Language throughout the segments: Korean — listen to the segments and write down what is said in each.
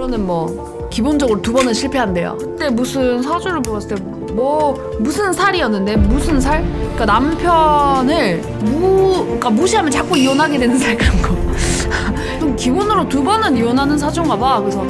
앞으로는 뭐 기본적으로 2번은 실패한대요. 그때 무슨 사주를 보았을 때 뭐 무슨 살이었는데 무슨 살? 그러니까 남편을 그러니까 무시하면 자꾸 이혼하게 되는 살 그런 거. 좀 기본으로 2번은 이혼하는 사주인가 봐. 그래서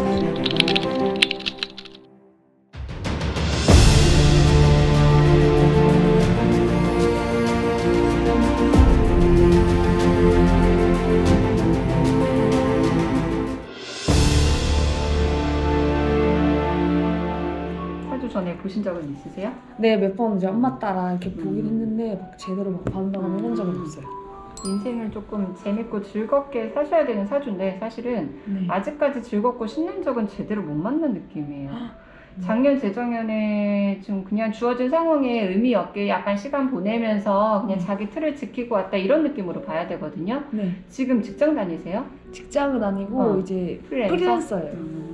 전에 보신 적은 있으세요? 네, 몇 번 이제 엄마 따라 이렇게 보긴 했는데 막 제대로 막 받는다고 해본 적은 없어요. 인생을 조금 재밌고 즐겁게 사셔야 되는 사주인데 사실은 네. 아직까지 즐겁고 신난 적은 제대로 못 만난 느낌이에요. 작년 재작년에 좀 그냥 주어진 상황에 의미 없게 약간 시간 보내면서 그냥 자기 틀을 지키고 왔다 이런 느낌으로 봐야 되거든요. 네. 지금 직장 다니세요? 직장은 아니고 이제 프리랜서예요.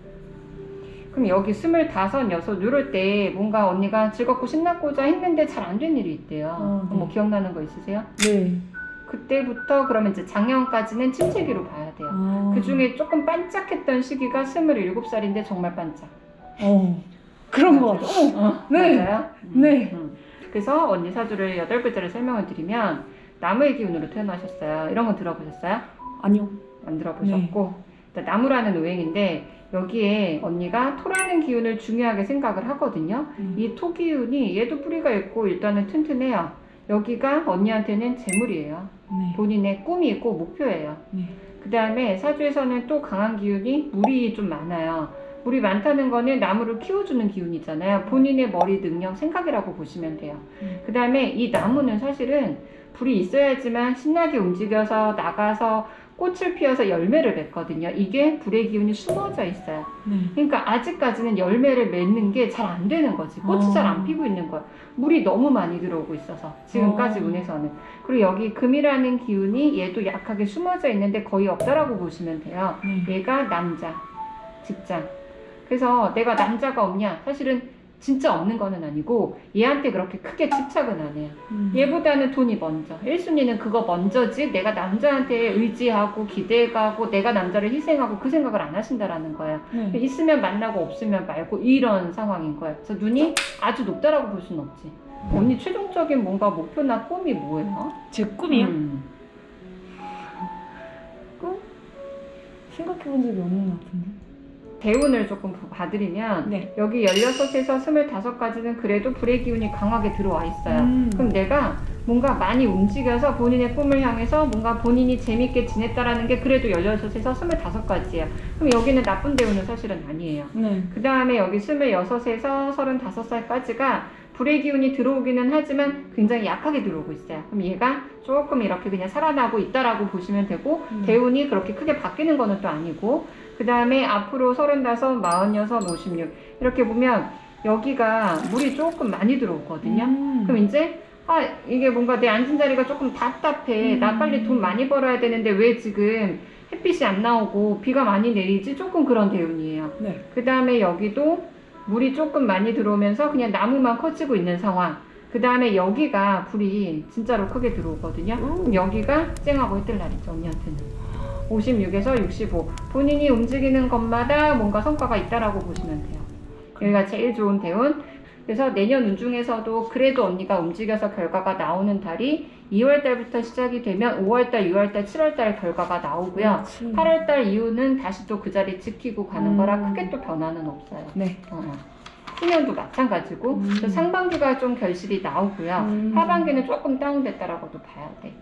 그럼 여기 25, 6 이럴 때 뭔가 언니가 즐겁고 신났고자 했는데 잘 안 된 일이 있대요. 네. 뭐 기억나는 거 있으세요? 네. 그때부터 그러면 이제 작년까지는 침체기로 봐야 돼요. 그 중에 조금 반짝했던 시기가 27살인데 정말 반짝. 그런 거 같아요. 네. 맞아요? 네. 그래서 언니 사주를 8글자를 설명을 드리면 나무의 기운으로 태어나셨어요. 이런 거 들어보셨어요? 아니요. 안 들어보셨고. 네. 나무라는 오행인데 여기에 언니가 토라는 기운을 중요하게 생각을 하거든요. 이 토 기운이 얘도 뿌리가 있고 일단은 튼튼해요. 여기가 언니한테는 재물이에요. 네. 본인의 꿈이고 목표예요. 네. 그 다음에 사주에서는 또 강한 기운이 물이 좀 많아요. 물이 많다는 거는 나무를 키워주는 기운이잖아요. 본인의 머리, 능력, 생각이라고 보시면 돼요. 그 다음에 이 나무는 사실은 불이 있어야지만 신나게 움직여서 나가서 꽃을 피워서 열매를 맺거든요. 이게 불의 기운이 숨어져 있어요. 그러니까 아직까지는 열매를 맺는 게 잘 안 되는 거지. 꽃이 잘 안 피고 있는 거야. 물이 너무 많이 들어오고 있어서 지금까지 운에서는. 그리고 여기 금이라는 기운이 얘도 약하게 숨어져 있는데 거의 없다라고 보시면 돼요. 얘가 남자, 직장. 그래서 내가 남자가 없냐? 사실은 진짜 없는 거는 아니고 얘한테 그렇게 크게 집착은 안 해요. 얘보다는 돈이 먼저. 1순위는 그거 먼저지 내가 남자한테 의지하고 기대가고 내가 남자를 희생하고 그 생각을 안 하신다라는 거예요. 있으면 만나고 없으면 말고 이런 상황인 거예요. 그래서 눈이 아주 높다라고 볼 수는 없지. 언니 최종적인 뭔가 목표나 꿈이 뭐예요? 제 꿈이요? 꿈? 생각해본 적이 없는 것 같은데. 대운을 조금 봐드리면 여기 16에서 25까지는 그래도 불의 기운이 강하게 들어와 있어요. 그럼 내가 뭔가 많이 움직여서 본인의 꿈을 향해서 뭔가 본인이 재밌게 지냈다라는 게 그래도 16에서 25까지예요. 그럼 여기는 나쁜 대운은 사실은 아니에요. 그 다음에 여기 26에서 35살까지가 불의 기운이 들어오기는 하지만 굉장히 약하게 들어오고 있어요. 그럼 얘가 조금 이렇게 그냥 살아나고 있다라고 보시면 되고 대운이 그렇게 크게 바뀌는 거는 또 아니고 그 다음에 앞으로 35, 46, 56 이렇게 보면 여기가 물이 조금 많이 들어오거든요. 그럼 이제 이게 뭔가 내 앉은 자리가 조금 답답해. 나 빨리 돈 많이 벌어야 되는데 왜 지금 햇빛이 안 나오고 비가 많이 내리지? 조금 그런 대운이에요. 그 다음에 여기도 물이 조금 많이 들어오면서 그냥 나무만 커지고 있는 상황. 그 다음에 여기가 불이 진짜로 크게 들어오거든요. 그럼 여기가 쨍하고 해뜰 날이죠, 언니한테는. 56에서 65. 본인이 움직이는 것마다 뭔가 성과가 있다라고 보시면 돼요. 여기가 제일 좋은 대운. 그래서 내년 운 중에서도 그래도 언니가 움직여서 결과가 나오는 달이 2월달부터 시작이 되면 5월달, 6월달, 7월달 결과가 나오고요. 8월달 이후는 다시 또 그 자리 지키고 가는 거라 크게 또 변화는 없어요. 후년도 마찬가지고 상반기가 좀 결실이 나오고요. 하반기는 조금 다운됐다라고도 봐야 돼.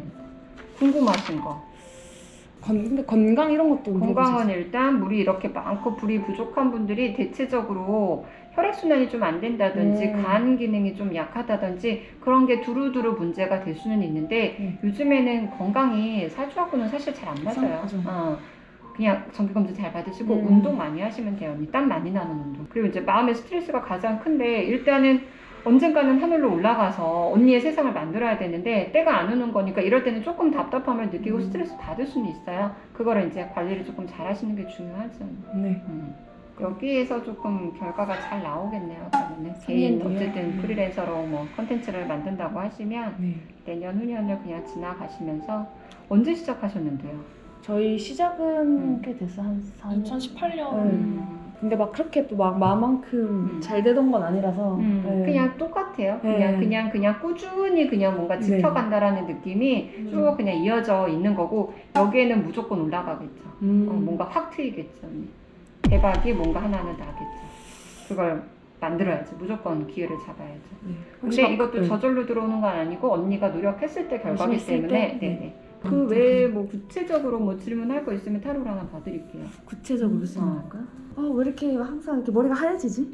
궁금하신 거? 근데 건강 이런 것도 건강은 일단 물이 이렇게 많고 불이 부족한 분들이 대체적으로 혈액순환이 좀 안 된다든지 간 기능이 좀 약하다든지 그런 게 두루두루 문제가 될 수는 있는데 요즘에는 건강이 사주하고는 사실 잘 안 맞아요. 그냥 정기검진 잘 받으시고 운동 많이 하시면 돼요. 땀 많이 나는 운동. 그리고 이제 마음의 스트레스가 가장 큰데 일단은 언젠가는 하늘로 올라가서 언니의 세상을 만들어야 되는데 때가 안 오는 거니까 이럴 때는 조금 답답함을 느끼고 스트레스 받을 수는 있어요. 그거를 이제 관리를 조금 잘 하시는 게 중요하죠. 여기에서 조금 결과가 잘 나오겠네요. 그러면은 개인 어쨌든 프리랜서로 뭐 컨텐츠를 만든다고 하시면 내년 후년을 그냥 지나가시면서 언제 시작하셨는데요? 저희 시작은 꽤 됐어. 한 4년. 2018년. 근데 막 그렇게 또 막 마음만큼 잘 되던 건 아니라서 네. 그냥 똑같아요. 네. 그냥 꾸준히 그냥 뭔가 지켜간다라는 느낌이 쭉 그냥 이어져 있는 거고 여기에는 무조건 올라가겠죠. 뭔가 확 트이겠죠. 대박이 뭔가 하나는 나겠죠. 그걸 만들어야지. 무조건 기회를 잡아야죠. 근데 이것도 저절로 들어오는 건 아니고 언니가 노력했을 때 결과기 때문에 네네. 그 외에 뭐 구체적으로 뭐 질문할 거 있으면 타로를 하나 봐드릴게요. 구체적으로 질문할까? 왜 이렇게 항상 이렇게 머리가 하얘지지?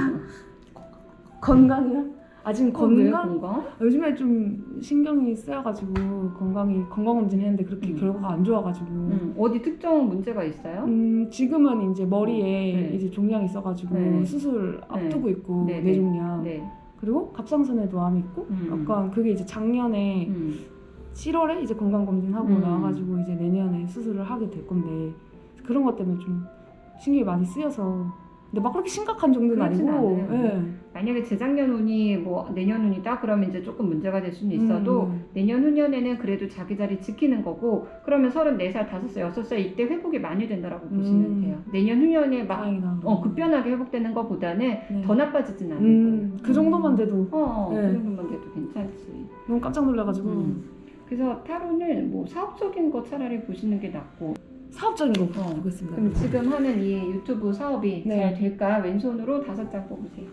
건강이요? 지금 건강? 요즘에 좀 신경이 쓰여가지고 건강검진 했는데 그렇게 결과가 안 좋아가지고 어디 특정 문제가 있어요? 지금은 이제 머리에 이제 종양이 있어가지고 수술 앞두고 있고 뇌종양 그리고 갑상선에도 암이 있고 약간 그게 이제 작년에 7월에 이제 건강검진하고 나와가지고 이제 내년에 수술을 하게 될 건데 그런 것 때문에 좀 신경이 많이 쓰여서 근데 막 그렇게 심각한 정도는 아니고 만약에 재작년 운이 뭐 내년 운이다 그러면 이제 조금 문제가 될 수는 있어도 내년 후년에는 그래도 자기 자리 지키는 거고 그러면 34살, 5살, 6살 이때 회복이 많이 된다라고 보시면 돼요. 내년 후년에 막 급변하게 회복되는 것보다는 더 나빠지진 않을 거예요. 그 정도만 돼도 그 정도만 돼도 괜찮지. 너무 깜짝 놀라가지고 그래서 타로는 뭐 사업적인 거 차라리 보시는 게 낫고 사업적인 거 보겠습니다. 그럼 지금 하는 이 유튜브 사업이 잘 될까? 왼손으로 5장 뽑으세요.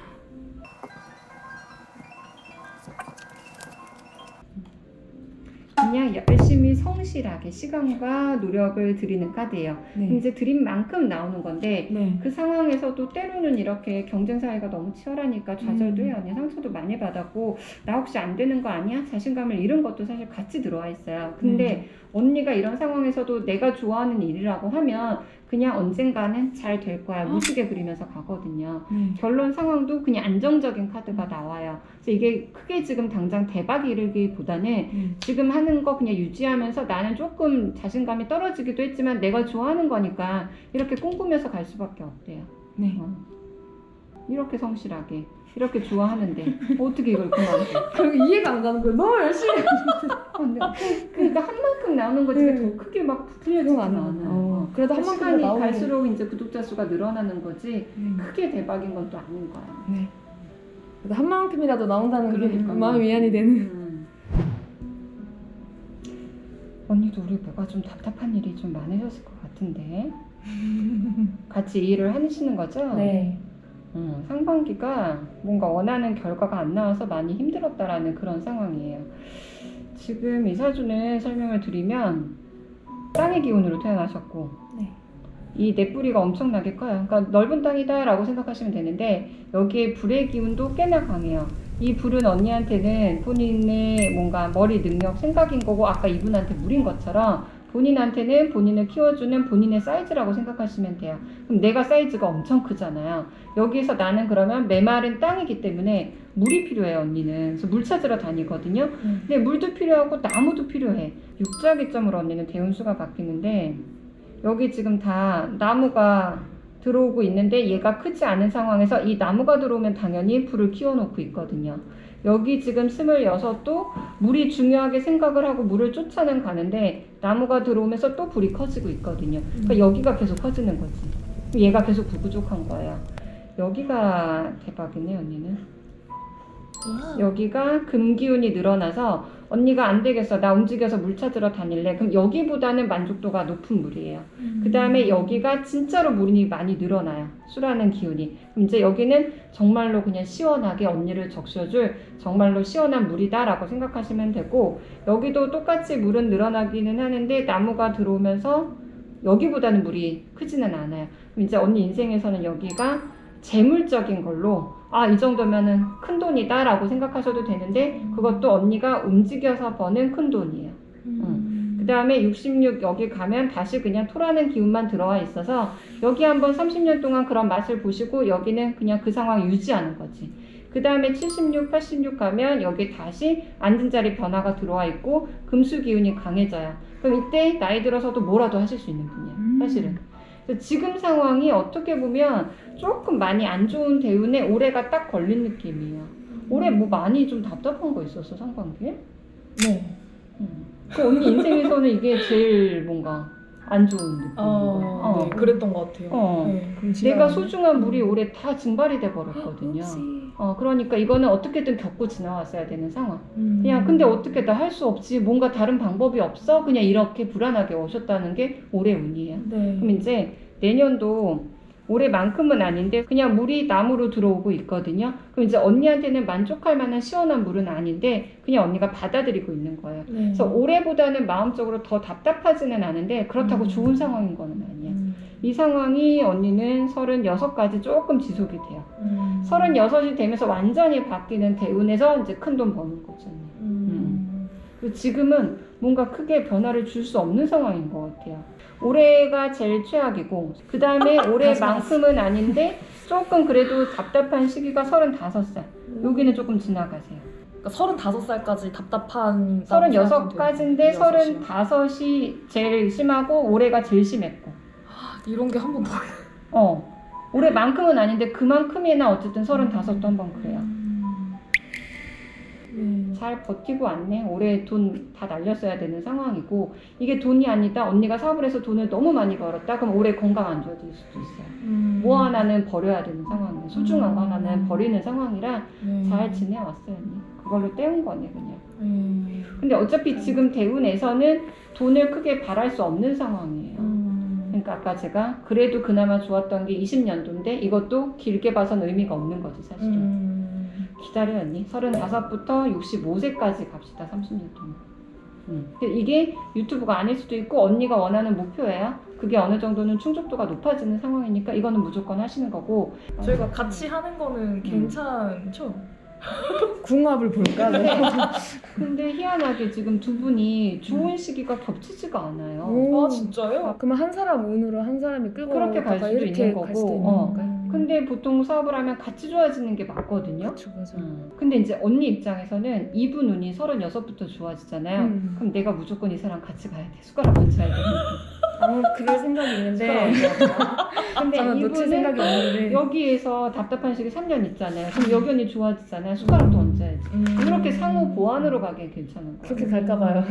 그냥 열심히 성실하게 시간과 노력을 들이는 카드예요. 이제 드린 만큼 나오는 건데 그 상황에서도 때로는 이렇게 경쟁 사회가 너무 치열하니까 좌절도 해요. 상처도 많이 받았고 나 혹시 안 되는 거 아니야? 자신감을 잃은 것도 사실 같이 들어와 있어요. 근데 언니가 이런 상황에서도 내가 좋아하는 일이라고 하면 그냥 언젠가는 잘 될 거야 무지개 그리면서 가거든요. 결론 상황도 그냥 안정적인 카드가 나와요. 그래서 이게 크게 지금 당장 대박이 이르기보다는 지금 하는 거 그냥 유지하면서 나는 조금 자신감이 떨어지기도 했지만 내가 좋아하는 거니까 이렇게 꿈꾸면서 갈 수밖에 없대요. 이렇게 성실하게 이렇게 좋아하는데 어떻게 이걸 그만둬? 그럼 이해가 안 가는 거예요. 너무 열심히 그러니까 한 만큼 나오는 거지 더 크게 막 부풀려지진 않아요. 그래도 한 시간이 갈수록 이제 구독자 수가 늘어나는 거지 크게 대박인 건 또 아닌 거야. 그래도 한 만큼이라도 나온다는 게 마음이 위안이 되는. 언니도 우리 뭐가 좀 답답한 일이 좀 많으셨을 것 같은데 같이 이 일을 하시는 거죠? 네. 상반기가 뭔가 원하는 결과가 안 나와서 많이 힘들었다라는 그런 상황이에요. 지금 이 사주는 설명을 드리면 땅의 기운으로 태어나셨고 이 넷뿌리가 엄청나게 커요. 그러니까 넓은 땅이다 라고 생각하시면 되는데 여기에 불의 기운도 꽤나 강해요. 이 불은 언니한테는 본인의 뭔가 머리 능력, 생각인 거고 아까 이분한테 물인 것처럼 본인한테는 본인을 키워주는 본인의 사이즈라고 생각하시면 돼요. 그럼 내가 사이즈가 엄청 크잖아요. 여기서 나는 그러면 메마른 땅이기 때문에 물이 필요해요, 언니는. 그래서 물 찾으러 다니거든요. 근데 물도 필요하고 나무도 필요해. 육자기점으로 언니는 대운수가 바뀌는데 여기 지금 다 나무가 들어오고 있는데 얘가 크지 않은 상황에서 이 나무가 들어오면 당연히 불을 키워놓고 있거든요. 여기 지금 26도 물이 중요하게 생각을 하고 물을 쫓아는 가는데 나무가 들어오면서 또 불이 커지고 있거든요. 그러니까 여기가 계속 커지는 거지. 얘가 계속 부족한 거예요. 여기가 대박이네 언니는. 여기가 금기운이 늘어나서 언니가 안 되겠어 나 움직여서 물 찾으러 다닐래 그럼 여기보다는 만족도가 높은 물이에요. 그 다음에 여기가 진짜로 물이 많이 늘어나요. 수라는 기운이. 그럼 이제 여기는 정말로 그냥 시원하게 언니를 적셔줄 정말로 시원한 물이다 라고 생각하시면 되고 여기도 똑같이 물은 늘어나기는 하는데 나무가 들어오면서 여기보다는 물이 크지는 않아요. 그럼 이제 언니 인생에서는 여기가 재물적인 걸로 이 정도면은 큰 돈이다 라고 생각하셔도 되는데 그것도 언니가 움직여서 버는 큰 돈이에요. 그 다음에 66 여기 가면 다시 그냥 토라는 기운만 들어와 있어서 여기 한번 30년 동안 그런 맛을 보시고 여기는 그냥 그 상황 유지하는 거지. 그 다음에 76, 86 가면 여기 다시 앉은 자리 변화가 들어와 있고 금수 기운이 강해져요. 그럼 이때 나이 들어서도 뭐라도 하실 수 있는 분이에요. 사실은. 지금 상황이 어떻게 보면 조금 많이 안 좋은 대운에 올해가 딱 걸린 느낌이에요. 올해 뭐 많이 좀 답답한 거 있었어 상반기에? 네. 그 언니 인생에서는 이게 제일 뭔가 안 좋은 느낌인 거야. 네, 그랬던 것 같아요. 네, 내가 소중한 물이 올해 다 증발이 돼 버렸거든요. 그러니까 이거는 어떻게든 겪고 지나왔어야 되는 상황. 그냥 근데 어떻게 나 할 수 없지, 뭔가 다른 방법이 없어, 그냥 이렇게 불안하게 오셨다는 게 올해 운이에요. 네. 그럼 이제 내년도 올해만큼은 아닌데 그냥 물이 남으로 들어오고 있거든요. 그럼 이제 언니한테는 만족할 만한 시원한 물은 아닌데 그냥 언니가 받아들이고 있는 거예요. 네. 그래서 올해보다는 마음적으로 더 답답하지는 않은데 그렇다고 좋은 상황인 거는 아니에요. 이 상황이 언니는 36까지 조금 지속이 돼요. 36이 되면서 완전히 바뀌는 대운에서 이제 큰 돈 버는 거죠. 그리고 지금은 뭔가 크게 변화를 줄 수 없는 상황인 것 같아요. 올해가 제일 최악이고 그 다음에 올해만큼은 아닌데 조금 그래도 답답한 시기가 35살. 여기는 조금 지나가세요. 그러니까 35살까지 답답한 36까지인데 35이 제일 심하고 올해가 제일 심했고 이런 게 한 번 더 올해만큼은 아닌데 그만큼이나 어쨌든 35도 한 번 그래요. 잘 버티고 왔네. 올해 돈 다 날렸어야 되는 상황이고 이게 돈이 아니다. 언니가 사업을 해서 돈을 너무 많이 벌었다. 그럼 올해 건강 안 좋아질 수도 있어요. 뭐 하나는 버려야 되는 상황이에요. 소중한 거 하나는 버리는 상황이라 잘 지내왔어요. 언니. 그걸로 때운 거네 그냥. 근데 어차피 지금 대운에서는 돈을 크게 바랄 수 없는 상황이에요. 그러니까 아까 제가 그래도 그나마 좋았던 게 20년도인데 이것도 길게 봐선 의미가 없는 거지 사실은. 기다려 언니. 35부터 65세까지 갑시다. 30년 동안. 근데 이게 유튜브가 아닐 수도 있고 언니가 원하는 목표예요. 그게 어느 정도는 충족도가 높아지는 상황이니까 이거는 무조건 하시는 거고. 저희가 같이 하는 거는 괜찮죠? 궁합을 볼까? 근데 희한하게 지금 두 분이 좋은 시기가 겹치지가 않아요. 아 진짜요? 그러면 한 사람 운으로 한 사람이 끌고 그렇게 갈 수도 있는 거고. 근데 보통 사업을 하면 같이 좋아지는 게 맞거든요. 그쵸, 맞아. 근데 이제 언니 입장에서는 이분 운이 36부터 좋아지잖아요. 그럼 내가 무조건 이 사람 같이 가야 돼. 숟가락 얹혀야 돼. 그럴 생각이 있는데 근데 저는 놓칠 생각이 없는데 여기에서 답답한 시기 3년 있잖아요. 그럼 여기 언니 좋아지잖아요. 숟가락도 얹어야지. 이렇게 상호 보완으로 가기엔 괜찮은 거예요. 그렇게 갈까봐요.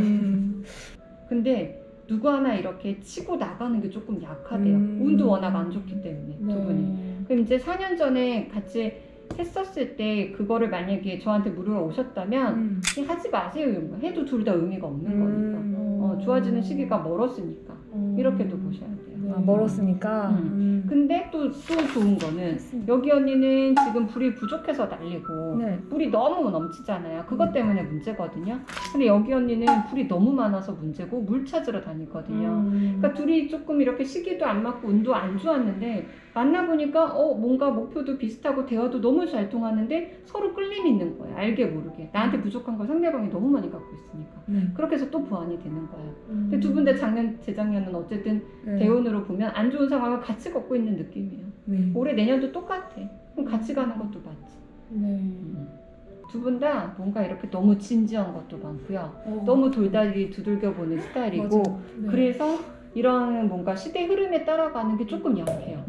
근데 누구 하나 이렇게 치고 나가는 게 조금 약하대요. 운도 워낙 안 좋기 때문에 두 분이. 그럼 이제 4년 전에 같이 했었을 때 그거를 만약에 저한테 물으러 오셨다면 그냥 하지 마세요. 해도 둘 다 의미가 없는 거니까. 좋아지는 시기가 멀었으니까. 이렇게도 보셔야 돼요. 멀었으니까. 근데 또 좋은 거는 여기 언니는 지금 불이 부족해서 날리고 불이 너무 넘치잖아요. 그것 때문에 문제거든요. 근데 여기 언니는 불이 너무 많아서 문제고 물 찾으러 다니거든요. 그러니까 둘이 조금 이렇게 시기도 안 맞고 운도 안 좋았는데 만나보니까 뭔가 목표도 비슷하고 대화도 너무 잘 통하는데 서로 끌림이 있는 거예요. 알게 모르게. 나한테 부족한 걸 상대방이 너무 많이 갖고 있으니까. 그렇게 해서 또 보완이 되는 거예요. 근데 두 분 다 재작년은 어쨌든 대운으로 보면 안 좋은 상황을 같이 겪고 있는 느낌이에요. 올해 내년도 똑같아. 그럼 같이 가는 것도 맞지. 두 분 다 뭔가 이렇게 너무 진지한 것도 많고요. 너무 돌다리 두들겨보는 스타일이고 그래서 이런 뭔가 시대 흐름에 따라가는 게 조금 약해요.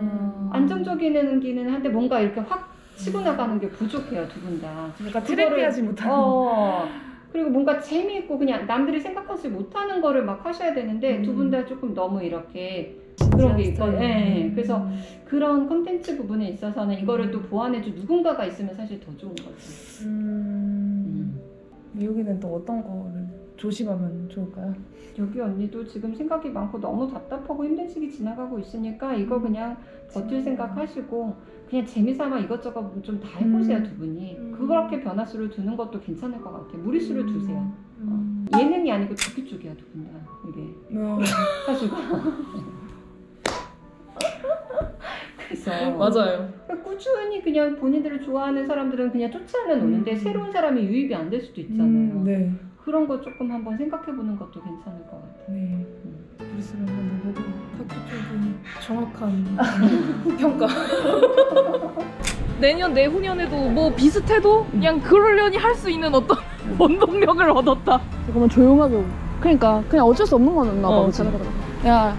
안정적이기는 한데 뭔가 이렇게 확 치고 나가는 게 부족해요. 두 분 다. 그러니까 트렌디하지 못하는. 그리고 뭔가 재미있고 그냥 남들이 생각하지 못하는 거를 막 하셔야 되는데 두 분 다 조금 너무 이렇게 그런 게 있거든요. 그래서 그런 콘텐츠 부분에 있어서는 이거를 또 보완해줄 누군가가 있으면 사실 더 좋은 거죠. 여기는 또 어떤 거를 조심하면 좋을까요? 여기 언니도 지금 생각이 많고 너무 답답하고 힘든 시기 지나가고 있으니까 이거 그냥 버틸 생각하시고 그냥 재미삼아 이것저것 좀 다 해보세요. 두 분이. 그렇게 변화수를 두는 것도 괜찮을 것 같아요. 무리수를 두세요. 예능이 아니고 다큐 쪽이야 두 분 다. 이게 사실가. 그래서 맞아요. 꾸준히 그냥 본인들을 좋아하는 사람들은 그냥 쫓아는 오는데 새로운 사람이 유입이 안 될 수도 있잖아요. 그런 거 조금 한번 생각해보는 것도 괜찮을 것 같아요. 브리스를 한번 해보고 다큐 쪽은 정확한 평가. 내년 내후년에도 뭐 비슷해도 그냥 그러려니 할 수 있는 어떤 원동력을 얻었다. 잠깐만 조용하게. 그러니까 그냥 어쩔 수 없는 거는 나봐. 야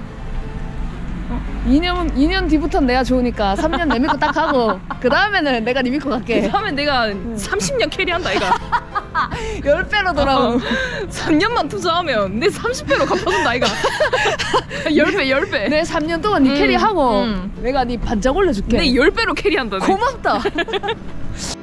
2년 뒤부터는 내가 좋으니까 3년 내 믿고 딱 하고 그 다음에는 내가 네 믿고 갈게. 그 다음에 내가 30년 캐리한다 이가. 10배로 돌아오고 3년만 투자하면 내 30배로 갚아준다 아이가. 10배 내 3년 동안 네 캐리하고 내가 네 반짝 올려줄게. 내 10배로 캐리한다. 고맙다.